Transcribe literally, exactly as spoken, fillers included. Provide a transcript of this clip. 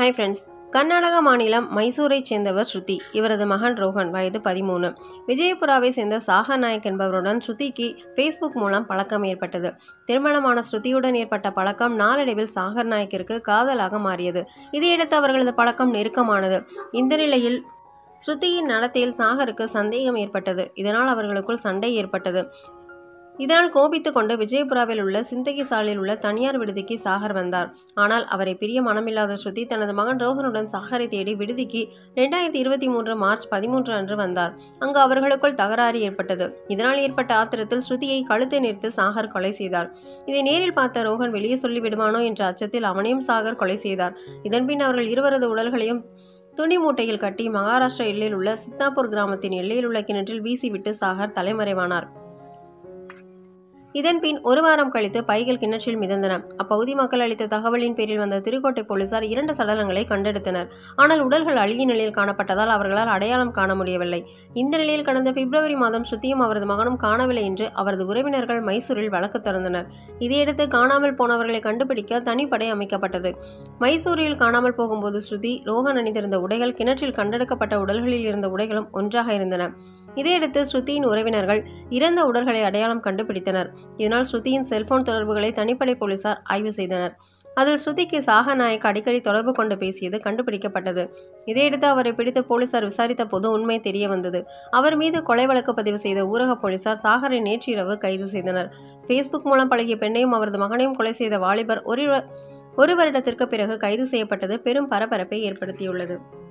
Hi friends. Karnataka மாநிலம் மைசூரைச் சேர்ந்தவர் ஸ்ருதி. இவரது மகன் ரோஹன், வயது பதிமூணு. விஜயபுராவை சேர்ந்த சாகர் நாயக் என்பவருடன் ஸ்ருதிக்கு ஃபேஸ்புக் மூலம் பழக்கம் ஏற்பட்டது. திருமணமான ஸ்ருதியுடன் ஏற்பட்ட பழக்கம் நாளடைவில் சாகர் நாயக்கிற்கு காதலாக மாறியது. இதையடுத்து அவர்களது பழக்கம் நெருக்கமானது. இந்த நிலையில் ஸ்ருதியின் நடத்தையில் சாகருக்கு சந்தேகம் ஏற்பட்டது. இதனால் அவர்களுக்குள் சண்டை ஏற்பட்டது. இதனால் கோபித்து கொண்டு விஜயபுராவில் உள்ள சிந்தகி சாலையில் உள்ள தனியார் விடுதிக்கு சாகர் வந்தார். ஆனால் அவரை பிரிய மனமில்லாத ஸ்ருதி தனது மகன் ரோஹனுடன் சாகரை தேடி விடுதிக்கு இரண்டாயிரத்தி இருபத்தி மூன்று மார்ச் பதிமூன்று அன்று வந்தார். அங்கு அவர்களுக்குள் தகராறு ஏற்பட்டது. இதனால் ஏற்பட்ட ஆத்திரத்தில் ஸ்ருதியை கழுத்தை நிறுத்து சாகர் கொலை செய்தார். இதை நேரில் பார்த்த ரோஹன் வெளியே சொல்லி விடுவானோ என்ற அச்சத்தில் அவனையும் சாகர் கொலை செய்தார். இதன்பின் அவர்கள் இருவரது உடல்களையும் துணி மூட்டையில் கட்டி மகாராஷ்டிரா எல்லையில் உள்ள சித்தாப்பூர் கிராமத்தின் எல்லையில் உள்ள கிணற்றில் வீசிவிட்டு சாகர் தலைமறைவானார். இதன்பின் ஒரு வாரம் கழித்து பைகள் கிணற்றில் மிதந்தன. அப்பகுதி மக்கள் அளித்த தகவலின் பேரில் வந்த திருக்கோட்டை போலீசார் இரண்டு சடலங்களை கண்டெடுத்தனர். ஆனால் உடல்கள் அழுகிய நிலையில் காணப்பட்டதால் அவர்களால் அடையாளம் காண முடியவில்லை. இந்த நிலையில் கடந்த பிப்ரவரி மாதம் ஸ்ருதியும் அவரது மகனும் காணவில்லை என்று அவரது உறவினர்கள் மைசூரில் வழக்கு தொடர்ந்தனர். இதையடுத்து காணாமல் போனவர்களை கண்டுபிடிக்க தனிப்படை அமைக்கப்பட்டது. மைசூரில் காணாமல் போகும்போது ஸ்ருதி, ரோஹன் அணிந்திருந்த உடைகள், கிணற்றில் கண்டெடுக்கப்பட்ட உடல்களில் இருந்த உடைகளும் ஒன்றாக இருந்தன. இதையடுத்து ஸ்ருதியின் உறவினர்கள் இறந்த உடல்களை அடையாளம் கண்டுபிடித்தனர். இதனால் ஸ்ருதியின் செல்போன் தொடர்புகளை தனிப்படை போலீசார் ஆய்வு செய்தனர். அதில் ஸ்ருதிக்கு சாகர் நாயக் அடிக்கடி தொடர்பு கொண்டு பேசியது கண்டுபிடிக்கப்பட்டது. இதையடுத்து அவரை பிடித்து போலீசார் விசாரித்த போது உண்மை தெரிய வந்தது. அவர் மீது கொலை வழக்கு பதிவு செய்த ஊரக போலீசார் சாகரை நேற்று இரவு கைது செய்தனர். ஃபேஸ்புக் மூலம் பழகிய பெண்ணையும் அவரது மகனையும் கொலை செய்த வாலிபர் ஒரு ஒரு வருடத்திற்கு பிறகு கைது செய்யப்பட்டது பெரும் பரபரப்பை ஏற்படுத்தியுள்ளது.